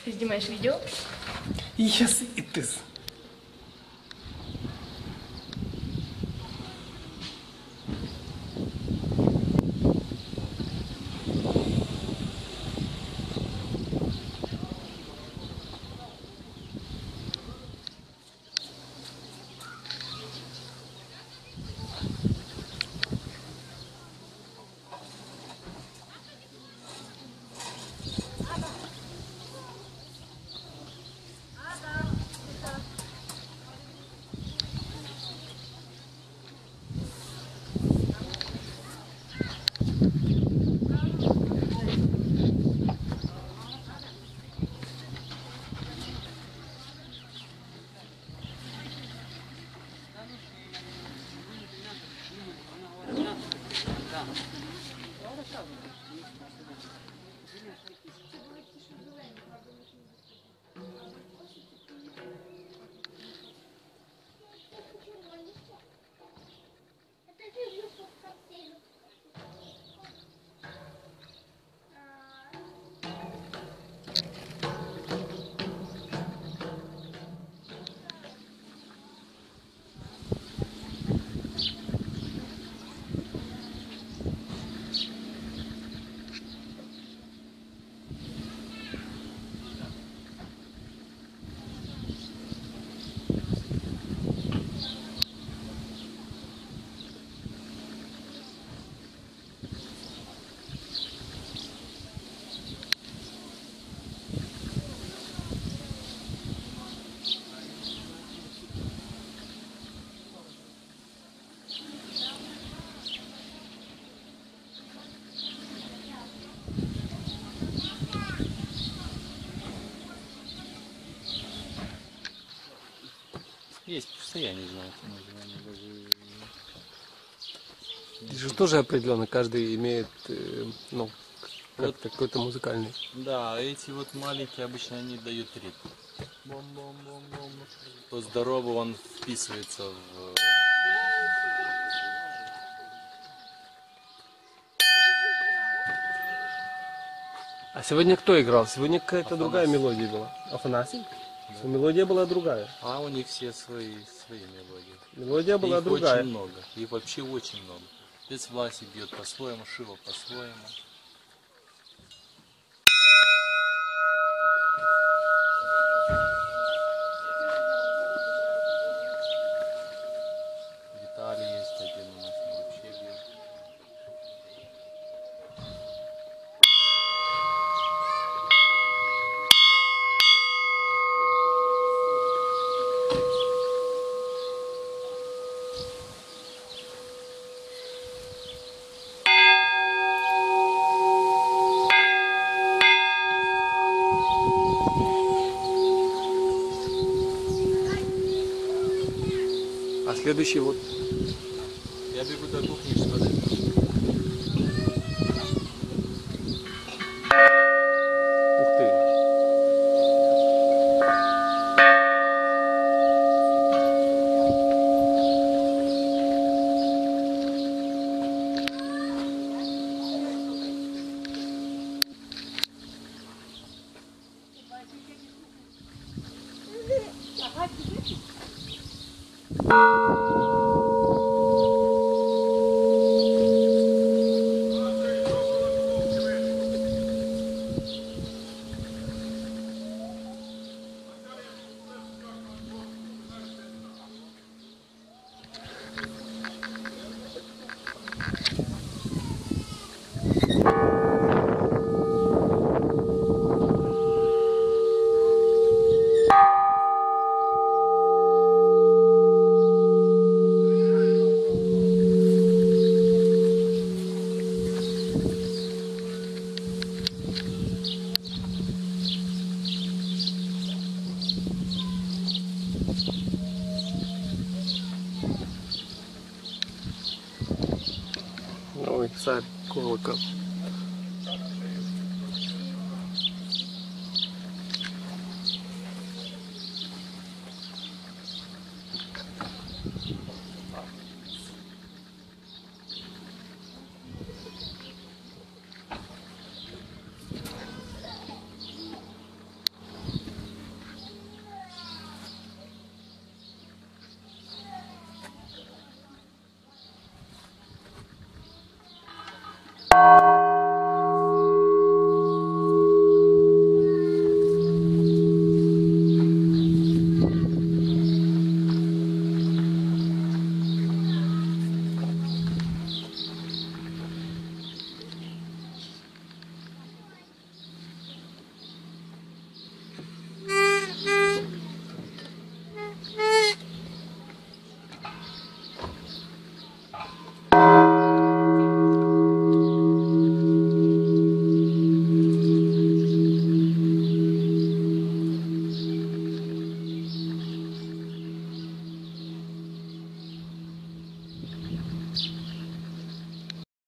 Ты снимаешь видео? Yes, it is. Есть, просто я не знаю это название даже. Здесь же тоже определенно каждый имеет, ну, Вот. какой-то музыкальный. Да, эти вот маленькие обычно они дают ритм. Бом-бом-бом-бом. То здоровый он вписывается в. А сегодня кто играл? Сегодня какая-то другая Афанасий. мелодия была. Афанасий? Да. Мелодия была другая. А у них все свои мелодии. Мелодия была Их другая. очень много. Их вообще очень много. Здесь Власик бьет по-своему, Шива по-своему. Виталий есть один у нас, он вообще бьет. А следующий вот. Я бегу до кухни, что ли? Ух ты. Ой, царь колокол.